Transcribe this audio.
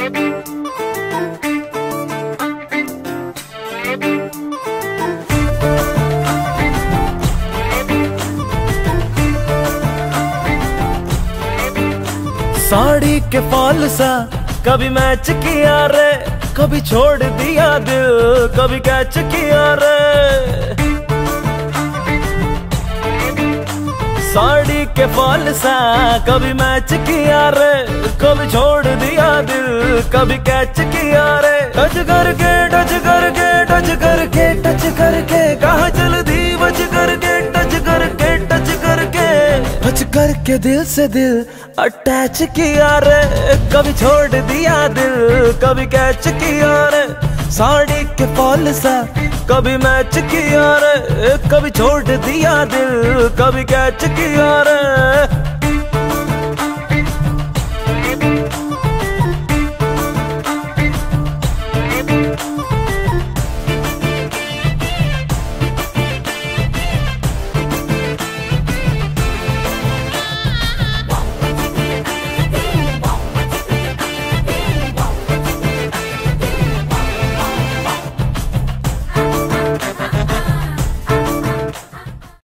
साड़ी के फॉल सा कभी मैच किया रे, कभी छोड़ दिया दिल, कभी कैच किया रे। साड़ी के फॉल सा कभी मैच किया रे, कभी छोड़ दिया दिल, कभी कैच किया रे। टच करके टच करके टच करके टच करके कहाँ चल दी बच करके, टच करके टच करके टच करके दिल से दिल अटैच किया रे। कभी छोड़ दिया दिल, कभी कैच किया रे। साड़ी के फॉल सा कभी मैच किया रे, कभी छोड़ दिया दिल, कभी कैच किया रे।